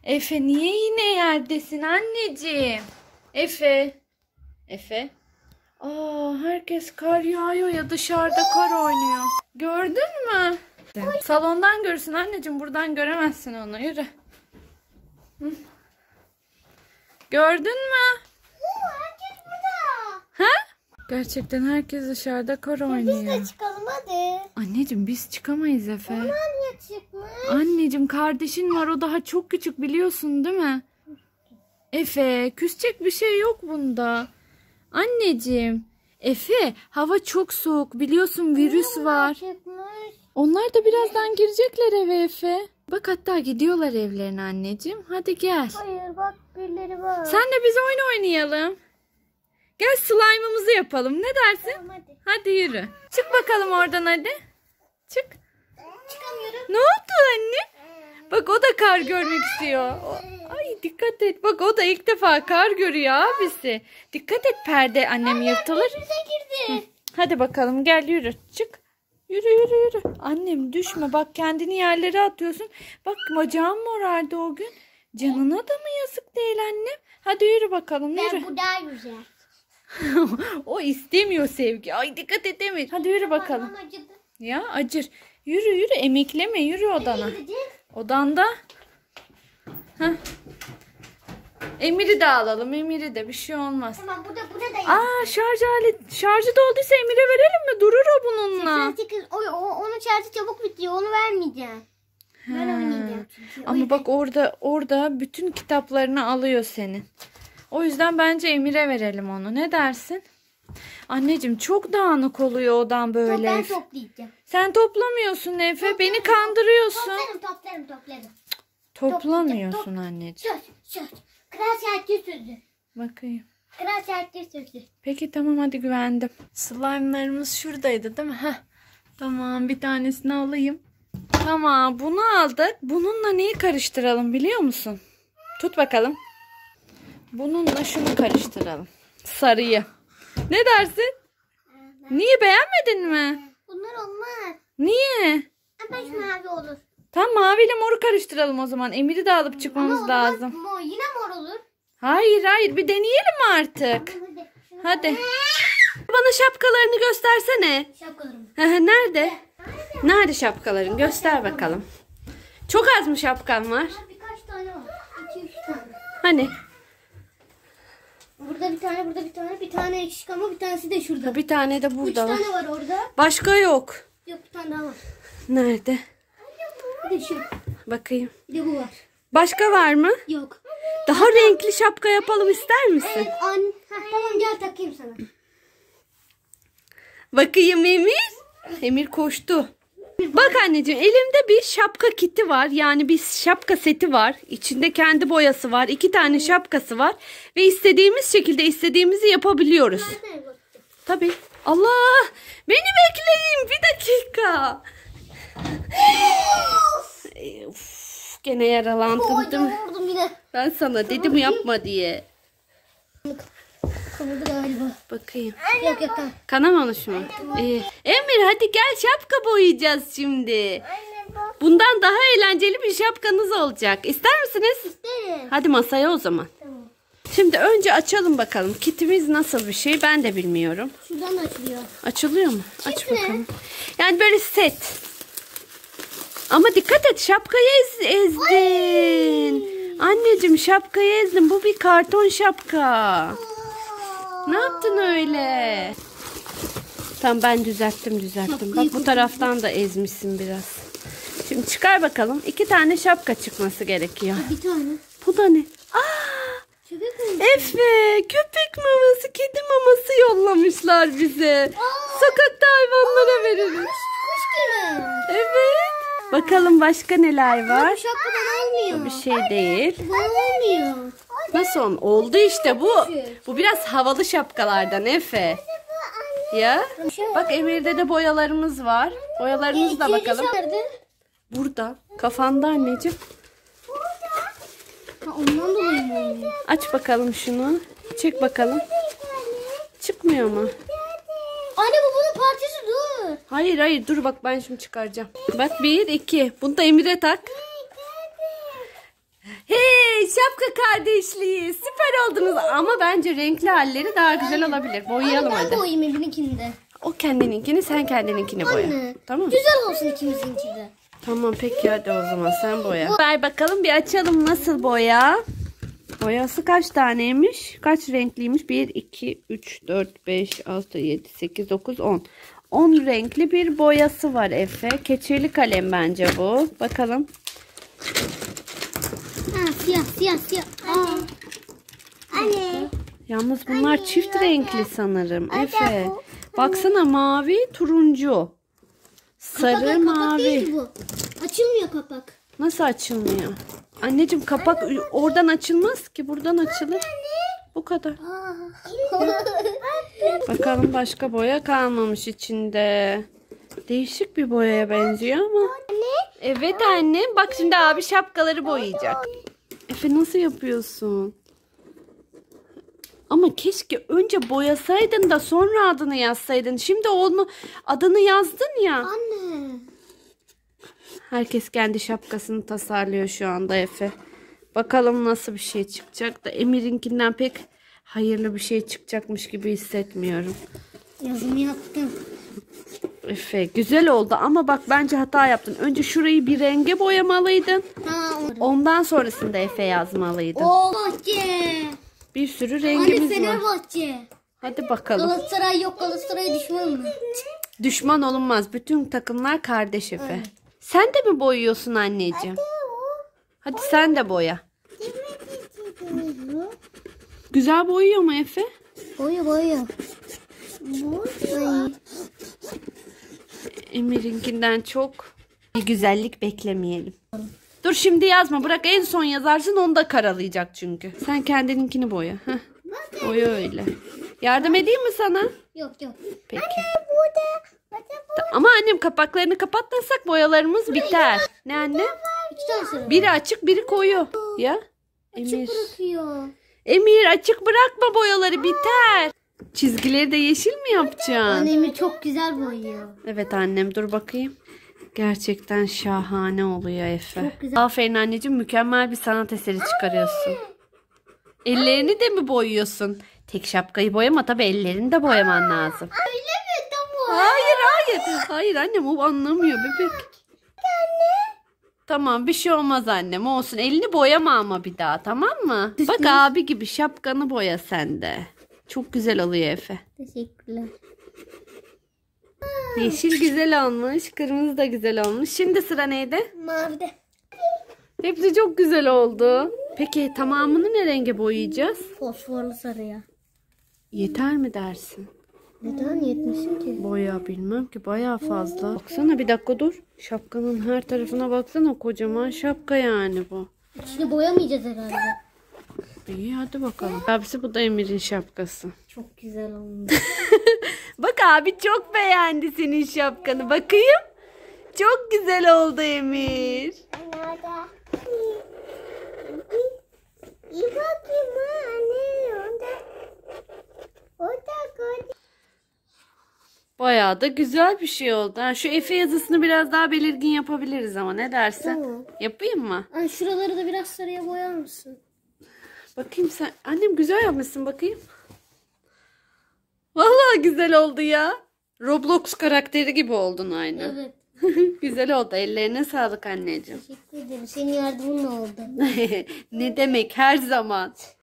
Efe niye yine yerdesin anneciğim? Efe. Efe. Herkes kar yağıyor ya dışarıda kar oynuyor. Gördün mü? Salondan görürsün anneciğim, buradan göremezsin onu. Yürü. Hı. Gördün mü? Herkes burada. Ha? Gerçekten herkes dışarıda kar oynuyor. Biz de çıkalım hadi. Anneciğim biz çıkamayız Efe. Onlar niye çıkmış? Anneciğim kardeşin var, o daha çok küçük biliyorsun değil mi? Efe küsecek bir şey yok bunda. Anneciğim. Efe hava çok soğuk biliyorsun, virüs var. Çıkmış. Onlar da birazdan girecekler eve Efe. Bak hatta gidiyorlar evlerine anneciğim. Hadi gel. Hayır bak birileri var. Senle biz oyun oynayalım. Gel slime'ımızı yapalım. Ne dersin? Tamam, hadi. Hadi yürü. Çık bakalım oradan hadi. Çık. Çıkamıyorum. Ne oldu anne? Bak o da kar görmek istiyor. Ay dikkat et. Bak o da ilk defa kar görüyor abisi. Dikkat et, perde annem yırtılır. Bize girdi. Hadi bakalım gel yürü. Çık. Yürü yürü yürü. Annem düşme, bak kendini yerlere atıyorsun. Bak bacağım morardı o gün. Canına da mı yazık değil annem? Hadi yürü bakalım yürü. Ben bu daha güzel. O istemiyor sevgi. Ay dikkat et Emir. Hadi yürü bakalım. Parmağım acıdı. Ya acır. Yürü yürü, emekleme, yürü odana. Odanda. Heh. Emir'i de alalım. Emir'i de bir şey olmaz. Tamam burada da Şarjı dolduysa Emir'e verelim mi? Durur o bununla. 88. Onun şarjı çabuk bitiyor. Onu vermeyeceğim. Ben oynayacağım çünkü. Ama bak orada bütün kitaplarını alıyor senin. O yüzden bence Emir'e verelim onu. Ne dersin? Anneciğim çok dağınık oluyor odan böyle. Ben toplayacağım. Sen toplamıyorsun Efe. Beni kandırıyorsun. Toplarım. Toplamıyorsun anneciğim. Söz. Kral şarkı sözü. Bakayım. Kral şarkı sözü. Peki tamam hadi güvendim. Slime'larımız şuradaydı değil mi? Heh. Tamam bir tanesini alayım. Tamam bunu aldık. Bununla neyi karıştıralım biliyor musun? Tut bakalım. Bununla şunu karıştıralım. Sarıyı. Ne dersin? Niye, beğenmedin mi? Bunlar olmaz. Niye? Ama şu mavi olur. Tam maviyle moru karıştıralım o zaman. Emir'i de alıp çıkmamız lazım. Yine mor olur. Hayır bir deneyelim artık. Hadi. Bana şapkalarını göstersene. Şapkalarım. Nerede? Nerede şapkaların? Göster bakalım. Çok az mı şapkan var? Birkaç tane var. 2-3 tane. Hani? Burada bir tane eksik ama bir tanesi de şurada. Bir tane de 3 burada var. tane var orada. Başka yok. Yok bir tane daha var. Nerede? Bir de şu. Bakayım. Bir de bu var. Başka var mı? Yok. Daha renkli şapka yapalım ister misin? Evet anne. Tamam gel takayım sana. Bakayım Emir. Emir koştu. Bak anneciğim, elimde bir şapka kiti var. Yani bir şapka seti var. İçinde kendi boyası var. 2 tane şapkası var. Ve istediğimiz şekilde istediğimizi yapabiliyoruz. Tabii. Allah! Beni bekleyin. Bir dakika. Uf, gene yaralandım değil mi? Vurdum yine. Ben sana dedim yapma diye. Kırıldı galiba. Bakayım. Yok tamam. Kanamamış mı? İyi. Emir hadi gel şapka boyayacağız şimdi. Bundan daha eğlenceli bir şapkanız olacak. İster misiniz? İsterim. Hadi masaya o zaman. Tamam. Şimdi önce açalım bakalım. Kitimiz nasıl bir şey ben de bilmiyorum. Şuradan açılıyor. Açılıyor mu? Aç bakalım. Yani böyle set. Ama dikkat et, şapkayı ezdin. Anneciğim şapkayı ezdin. Bu bir karton şapka. Ne yaptın öyle? Tamam ben düzelttim. Bak bu taraftan da ezmişsin biraz. Şimdi çıkar bakalım. 2 tane şapka çıkması gerekiyor. Bir tane. Bu da ne? Köpek mi? Efe, köpek maması, kedi maması yollamışlar bize. Sokakta hayvanlara veririz. Kuş gibi. Evet. Bakalım başka neler var? Bu şapkadan olmuyor. Bir şey değil. Bu olmuyor. Nasıl oldu işte bu. Bu biraz havalı şapkalardan Efe. Ya. Bak Emir'de de boyalarımız var. Boyalarımızı da bakalım. Burada. Kafanda anneciğim. Ondan dolayı mı olmuyor? Aç bakalım şunu. Çek bakalım. Çıkmıyor mu? Anne bu bunun parçası dur. Hayır dur bak ben şimdi çıkaracağım. Bak 1, 2. Bunu da Emir'e tak. Hey! şapka kardeşliği. Süper oldunuz. Ama bence renkli halleri daha güzel olabilir. Boyayalım Ben hadi. boyayayım Emir'inkini de. O kendininkini, sen kendininkini boya. Anne. Tamam. Güzel olsun ikimizinki de. Tamam peki hadi o zaman sen boya. Ver bakalım bir açalım nasıl boya. Boyası kaç taneymiş? Kaç renkliymiş? 1, 2, 3, 4, 5, 6, 7, 8, 9, 10. 10 renkli bir boyası var Efe. Keçeli kalem bence bu. Bakalım. Ha, siyah. Anne. Yalnız bunlar çift renkli sanırım Efe. Baksana mavi, turuncu. Sarı, Kapak mavi. değil bu. Açılmıyor kapak. Nasıl açılmıyor? Anneciğim kapak oradan açılmaz ki. Buradan açılır. Bu kadar. Bakalım başka boya kalmamış içinde. Değişik bir boyaya benziyor ama. Evet annem. Bak şimdi abi şapkaları boyayacak. Efe nasıl yapıyorsun? Ama keşke önce boyasaydın da sonra adını yazsaydın. Şimdi onu adını yazdın ya. Anne. Herkes kendi şapkasını tasarlıyor şu anda Efe. Bakalım nasıl bir şey çıkacak da Emir'inkinden pek hayırlı bir şey çıkacakmış gibi hissetmiyorum. Yazımı yaptım. Efe güzel oldu ama bak bence hata yaptın. Önce şurayı bir renge boyamalıydın. Ondan sonrasında Efe yazmalıydın. O bahçe. Bir sürü Anne rengimiz var. Fenerbahçe. Hadi bakalım. Galatasaray yok, Galatasaray düşman mı? Düşman olunmaz. Bütün takımlar kardeş Efe. Evet. Sen de mi boyuyorsun anneciğim? Hadi sen de boya. Güzel boyuyor mu Efe? Boya. Emir'inkinden çok bir güzellik beklemeyelim. Dur şimdi yazma. Bırak en son yazarsın, onu da karalayacak çünkü. Sen kendininkini boya. Heh. Boya öyle. Yardım edeyim mi sana? Yok. Peki. Ama annem kapaklarını kapatmasak boyalarımız biter. Ne anne? İki tane sıra. Biri açık biri koyu. Ya? Açık bırakıyor. Emir açık bırakma, boyaları biter. Çizgileri de yeşil mi yapacaksın? Annemi çok güzel boyuyor. Evet annem, dur bakayım. Gerçekten şahane oluyor Efe. Çok güzel. Aferin anneciğim, mükemmel bir sanat eseri çıkarıyorsun. Ellerini de mi boyuyorsun? Tek şapkayı boyama tabii, ellerini de boyaman lazım. Öyle mi? Tamam. Hayır annem, o anlamıyor bebek. Tamam bir şey olmaz annem, olsun. Elini boyama ama bir daha, tamam mı? Bak abi gibi şapkanı boya sen de. Çok güzel oluyor Efe. Teşekkürler. Yeşil güzel olmuş. Kırmızı da güzel olmuş. Şimdi sıra neydi? Mavide. Hepsi çok güzel oldu. Peki tamamını ne renge boyayacağız? Fosforlu sarıya. Yeter mi dersin? Neden yetmişsin ki? Boya bilmem ki, bayağı fazla. Baksana bir dakika dur. Şapkanın her tarafına baksana, kocaman şapka yani bu. İçini boyamayacağız herhalde. İyi hadi bakalım. Abisi bu da Emir'in şapkası. Çok güzel olmuş. Bak abi çok beğendi senin şapkanı. Bakayım. Çok güzel oldu Emir. Bayağı da güzel bir şey oldu. Ha, şu Efe yazısını biraz daha belirgin yapabiliriz ama ne dersin? Tamam. Yapayım mı? Ay, şuraları da biraz sarıya boyar mısın? Bakayım sen. Annem güzel yapmışsın, bakayım. Vallahi güzel oldu ya. Roblox karakteri gibi oldun aynı. Evet. Güzel oldu. Ellerine sağlık anneciğim. Teşekkür ederim. Senin yardımınla oldu. Ne demek, her zaman.